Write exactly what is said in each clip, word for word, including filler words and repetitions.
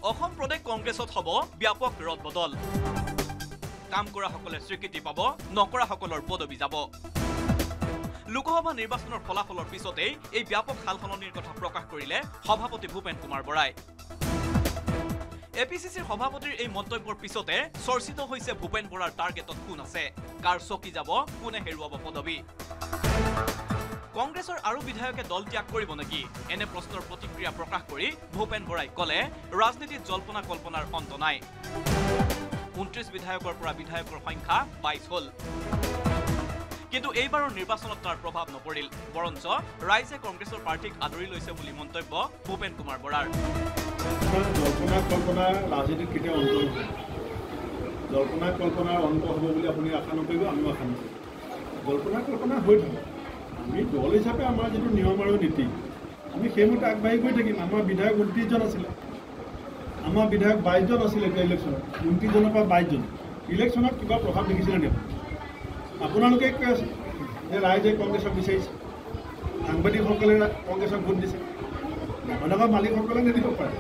অসম প্ৰদেশ কংগ্ৰেছত হ'ব ব্যাপক ৰদবদল কাম কৰা সকলে স্বীকৃতি পাব নকৰা সকলৰ পদবী যাব লোকসভা নিৰ্বাচনৰ ফলাফলৰ পিছতে এই ব্যাপক সালসলনিৰ কথা প্ৰকাশ কৰিলে সভাপতি ভূপেন কুমাৰ বৰাই এপিচিচিৰ সভাপতিৰ এই মন্তব্যৰ পিছতে চৰ্চিত হৈছে ভূপেন বৰাৰ টাৰ্গেটত কোন আছে কাৰ চকি যাব কোনে হেৰুৱাব পদবী কংগ্ৰেছৰ আৰু বিধায়কে দল ত্যাগ কৰিব নেকি এনে প্ৰশ্নৰ প্ৰতিক্ৰিয়া প্ৰকাশ কৰি ভূপেন বৰাই কলে ৰাজনীতিত জল্পনা কল্পনাৰ অন্ত নাই ঊনত্ৰিশ বিধায়কৰ পৰা বিধায়কৰ সংখ্যা বাইশ হল কিন্তু এইবাৰৰ নিৰ্বাচনত তাৰ প্ৰভাৱ নপৰিল বৰঞ্চ ৰাইজে কংগ্ৰেছৰ প্ৰাৰ্থীক আদৰি লৈছে বুলি মন্তব্য ভূপেন কুমাৰ বৰাৰ জল্পনা কল্পনা ৰাজনীতিত কেতিয়া অন্ত জল্পনা কল্পনাৰ অন্ত হ'ব বুলি আপুনি আশা নকৰিব আমিও আশা নকৰিম জল্পনা কল্পনা হৈ থাকে আমি দল হিচাপে আমাৰ যিটো নিয়ম আৰু নীতি আমি সেইমতে আগবাঢ়ি গৈ থাকিম আমাৰ বিধায়ক ঊনত্ৰিছজন আছিলে আমাৰ বিধায়ক বাইছজন আছিলে এতিয়া ইলেকশ্যনত ঊনত্ৰিছজনৰ পৰা বাইছজন ইলেকশ্যনত কিবা প্ৰভাৱ দেখিছিলে নেকি আপোনালোকে কৈ আছে যে ৰাইজে কংগ্ৰেছক বিচাৰিছে সাংবাদিকসকলে কংগ্ৰেছক ভোট দিছে ডাঙৰ মালিকসকলে নিদিব পাৰে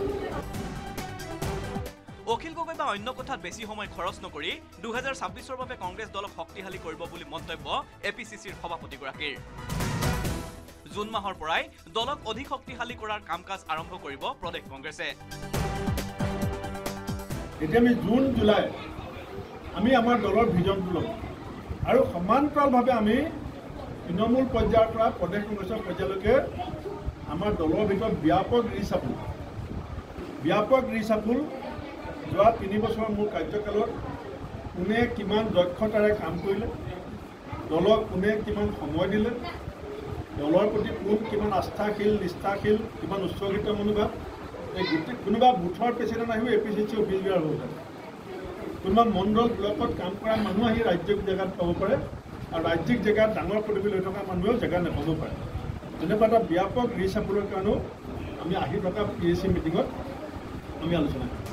অখিল গগৈ বা অন্য কথাত বেছি সময় খৰচ নকৰি দুহেজাৰ ছাব্বিছৰ বাবে কংগ্ৰেছ দলক শক্তিশালী কৰিব বুলি মন্তব্য এপিচিচিৰ সভাপতিগৰাকীৰ জুন মাহৰ পৰাই দলক অধিক শক্তিশালী কৰাৰ কাম কাজ আৰম্ভ কৰিব প্ৰদেশ কংগ্ৰেছে এতিয়া আমি জুন জুলাই আমি আমাৰ দলৰ ভিজনটো ল'ম আৰু সমান্তৰালভাৱে আমি তৃণমূল পৰ্যায়ৰ পৰা প্ৰদেশ কংগ্ৰেছৰ পৰ্যায়লৈকে আমাৰ দলৰ ভিতৰত ব্যাপক ৰিচাপুল ব্যাপক ৰিচাপুল যোৱা তিনি বছৰৰ মোৰ কাৰ্যকালত কোনে কিমান দক্ষতাৰে কাম কৰিলে দলক কোনে কিমান সময় দিলে দলৰ প্ৰতি কোন কিমান আস্থাশীল নিষ্ঠাশীল কিমান উৎসৰ্গিত মনোভাৱ এই গোটেই কোনোবা বুথৰ প্ৰেচিডেণ্ট আহিব A P C C office bearer হ'ব পাৰে কোনোবা মণ্ডল ব্লকত কাম কৰা মানুহ আহি ৰাজ্যিক জেগাত পাব পাৰে আৰু ৰাজ্যিক জেগাত ডাঙৰ পদবী লৈ থকা মানুহেও জেগা নাপাব পাৰে তেনেকুৱা এটা ব্যাপক ৰিচাপুলৰ কাৰণেও আমি আহি থকা পি এছ চি মিটিঙত আমি আলোচনা কৰিম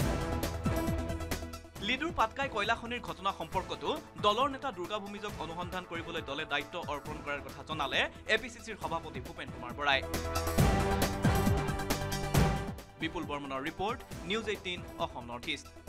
লিডুৰ পাটকাই কয়লা খনিৰ ঘটনা সম্পৰ্কতো দলৰ নেতা দুৰ্গা ভূমিজক অনুসন্ধান কৰিবলৈ দলে দায়িত্ব অৰ্পণ কৰাৰ কথা জনালে এপিচিচিৰ সভাপতি ভূপেন কুমাৰ বৰাই বিপুল বৰ্মনৰ report news eighteen Assam north east